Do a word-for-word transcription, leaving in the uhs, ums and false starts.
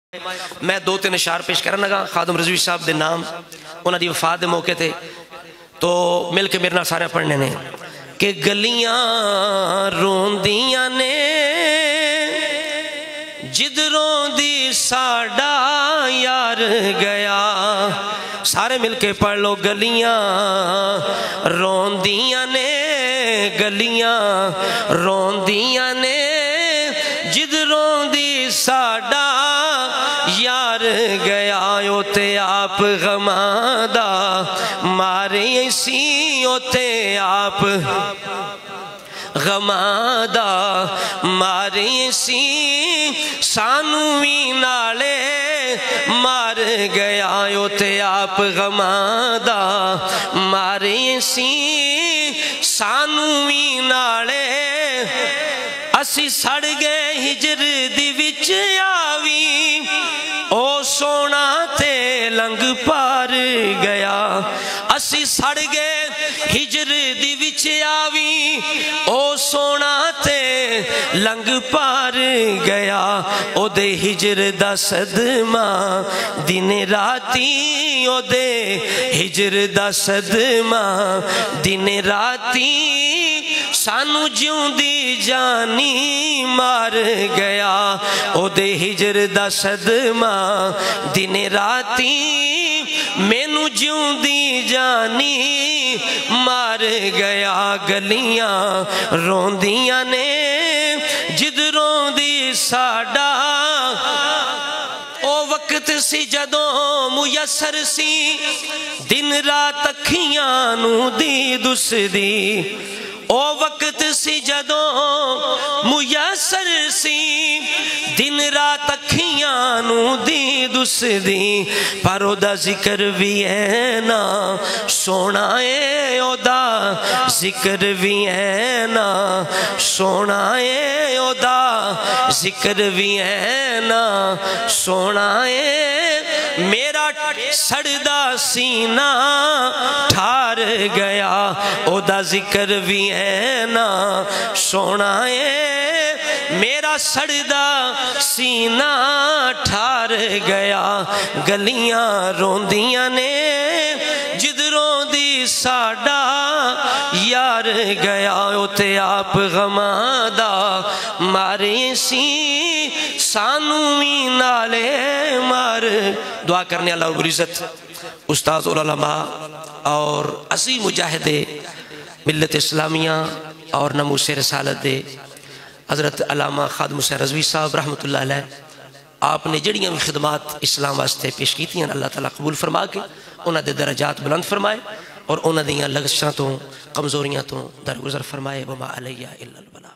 میں دو تین اشعار پیش کرنا لگا خادم رضوی صاحب دے نام انہاں دی وفات دے موقع تھے تو مل کے میرے نال سارے پڑھنے نے کہ گلیاں روندیاں نے جدروں دی ساڈا یار گیا سارے مل کے پڑھ لو گلیاں روندیاں نے گلیاں روندیاں نے جدروں دی ساڈا یار گیا اوتے آپ غماں دا مارے سی اوتے آپ غماں دا مارے سی سانو وی نالے مار گیا اوتے آپ غماں دا مارے سی سانو وی نالے اسی سڑ گئے ہجر دی وچ آوی او سونا تے لنگ پار گیا اسی سڑ گئے ہجر دی وچ آوی او سونا تے لنگ پار گیا او دے ہجر دا صدمہ دن راتی او دے ہجر دا صدمہ دن راتی سانو جیوں دی جانی مار گیا او دے ہجر دا صدمہ دن راتی مینو جیوں دی جانی مار گیا گلیاں روندیاں نے جدروں دی ساڈا او وقت سی جدوں میسر سی دن رات اکھیاں نو دی دس دی او وقت سی جدوں میسر سی دن رات اکھیاں نو دی دس دی پر او دا ذکر بھی ہے نا سونا ہے او دا ذکر بھی ہے نا سونا ہے او دا ذکر بھی ہے نا سونا ہے میرا سڑدا سینہ ٹھار گیا او دا ذکر بھی ہے نا سونا ہے میرا سڑدا سینہ ٹھار گیا گلیاں روندیاں نے جدروں دی ساڈا یار گیا اوتے آپ غماں دا مارے سی سانو وی نالے مار دعا کرنے اللہ رب العزت استاذ علماء اور عظیم مجاہد ملت اسلامیہ اور ناموس رسالت دے حضرت علامہ خادم حسین رضوی صاحب رحمت اللہ علیہ آپ نے جڑیاں بھی خدمات اسلام واسطے پیش کی تھیں اللہ تعالیٰ قبول فرما کے انہاں دے درجات بلند فرمائے اور انہاں دیاں لغزشاں تو کمزوریاں تو درگزر فرمائے وما علیہ الا البلاغ